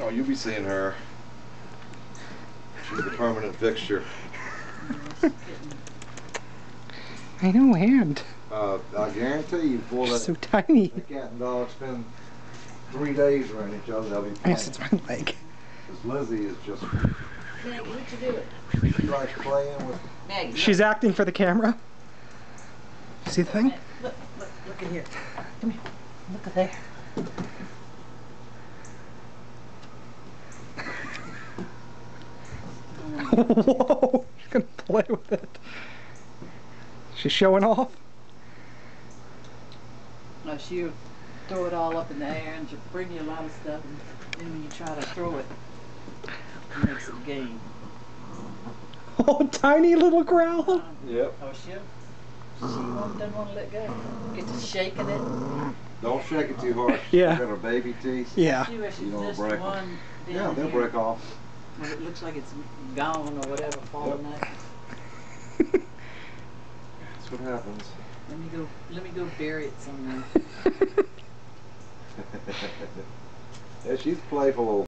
Oh, you'll be seeing her. She's a permanent fixture. I know, and I guarantee you, before she's so tiny. that cat and dog spend 3 days around each other, they'll be playing. Yes, it's my leg. Because Lizzie is just... Maggie, what you doing? She likes playing with... Maggie, She's acting for the camera. See the thing? look at here. Come here. Look at there. Whoa! She's gonna play with it. She's showing off. No, she'll throw it all up in the air and she'll bring you a lot of stuff, and then when you try to throw it, it makes a game. Oh, tiny little growl. Yep. Oh, she doesn't want to let go. Get to shaking it. Don't shake it too hard. Yeah. She's got her baby teeth. Yeah. See where she's You don't missed break 'em. one Yeah, down they'll here. break off. When it looks like it's gone or whatever, falling out. That's what happens. Let me go bury it somewhere. Yeah, she's playful.